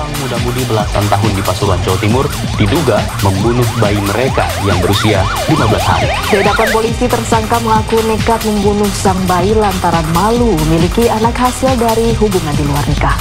Seorang muda-mudi belasan tahun di Pasuruan, Jawa Timur diduga membunuh bayi mereka yang berusia 15 hari. Di hadapan polisi, tersangka mengaku nekat membunuh sang bayi lantaran malu memiliki anak hasil dari hubungan di luar nikah.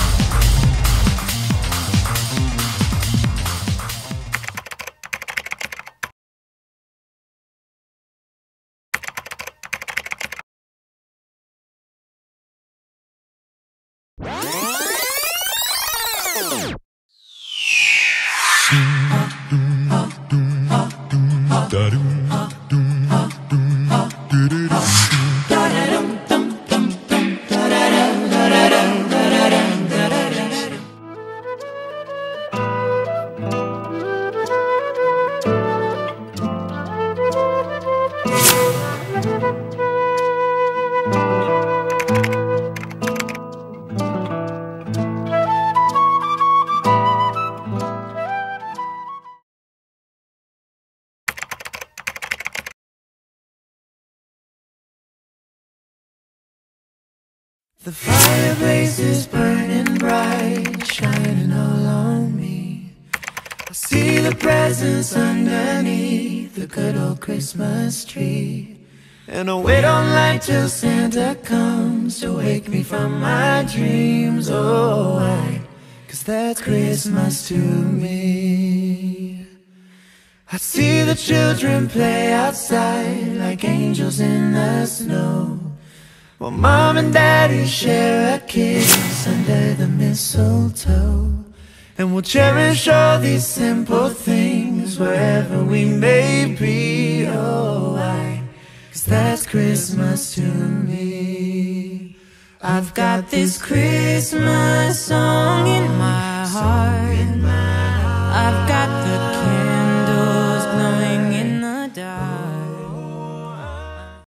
The fire blaze is burning bright, shining all on me. I see the presents underneath the good old Christmas tree. And I wait online till Santa comes to wake me from my dreams. Oh, why? 'Cause that's Christmas to me. I see the children play outside like angels in the snow, while Mom and Daddy share a kiss under the mistletoe. And we'll cherish all these simple things wherever we may be. Oh, why? 'Cause that's Christmas to me. I've got this Christmas song in my